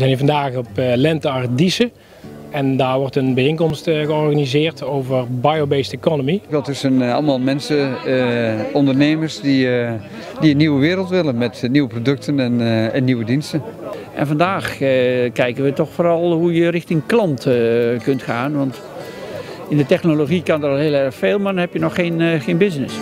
zijn hier vandaag op Lente Diesse en daar wordt een bijeenkomst georganiseerd over biobased economy. Dat zijn allemaal mensen, ondernemers die een nieuwe wereld willen met nieuwe producten en nieuwe diensten. En vandaag kijken we toch vooral hoe je richting klant kunt gaan. Want in de technologie kan er al heel erg veel, maar dan heb je nog geen business.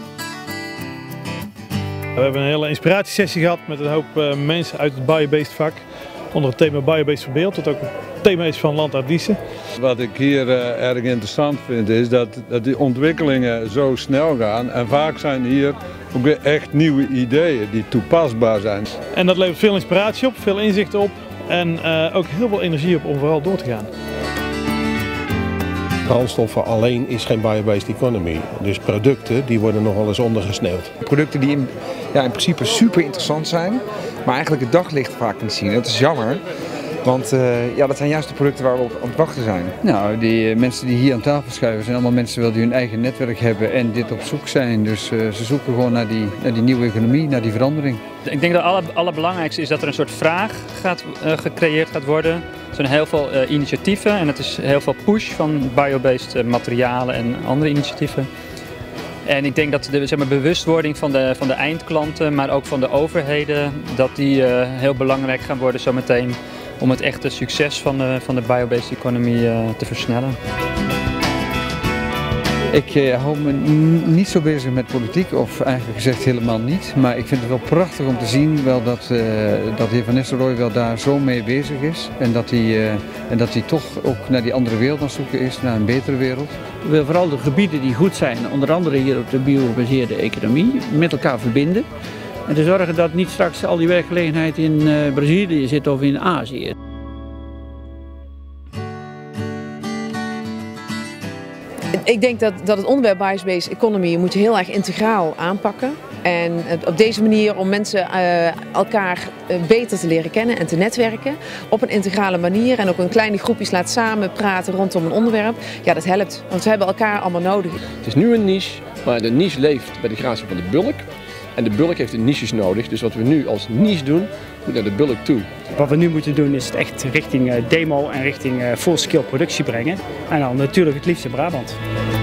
We hebben een hele inspiratiesessie gehad met een hoop mensen uit het biobased vak. Onder het thema biobased verbeeld, dat ook het thema is van Lente Diesse. Wat ik hier erg interessant vind is dat die ontwikkelingen zo snel gaan en vaak zijn hier ook echt nieuwe ideeën die toepasbaar zijn. En dat levert veel inspiratie op, veel inzicht op en ook heel veel energie op om vooral door te gaan. Brandstoffen alleen is geen biobased economy. Dus producten die worden nog wel eens ondergesneeuwd. Producten die in principe super interessant zijn, maar eigenlijk het daglicht vaak niet zien. Dat is jammer, want dat zijn juist de producten waar we op aan het wachten zijn. Nou, die mensen die hier aan tafel schuiven zijn allemaal mensen die hun eigen netwerk hebben en dit op zoek zijn. Dus ze zoeken gewoon naar die nieuwe economie, naar die verandering. Ik denk dat het allerbelangrijkste is dat er een soort vraag gecreëerd gaat worden. Er zijn heel veel initiatieven en het is heel veel push van biobased materialen en andere initiatieven. En ik denk dat de bewustwording van de eindklanten, maar ook van de overheden, dat die heel belangrijk gaan worden zometeen om het echte succes van de biobased economie te versnellen. Ik hou me niet zo bezig met politiek, of eigenlijk gezegd helemaal niet. Maar ik vind het wel prachtig om te zien dat de heer Van Nistelrooy wel daar zo mee bezig is. En dat hij toch ook naar die andere wereld aan het zoeken is, naar een betere wereld. We willen vooral de gebieden die goed zijn, onder andere hier op de biogebaseerde economie, met elkaar verbinden. En te zorgen dat niet straks al die werkgelegenheid in Brazilië zit of in Azië. Ik denk dat het onderwerp biobased economy moet je heel erg integraal aanpakken. En op deze manier om mensen elkaar beter te leren kennen en te netwerken op een integrale manier en ook in kleine groepjes laat samen praten rondom een onderwerp. Ja, dat helpt, want we hebben elkaar allemaal nodig. Het is nu een niche, maar de niche leeft bij de gratie van de bulk. En de bulk heeft de niches nodig, dus wat we nu als niche doen, moet naar de bulk toe. Wat we nu moeten doen is het echt richting demo en richting full-scale productie brengen. En dan natuurlijk het liefst in Brabant.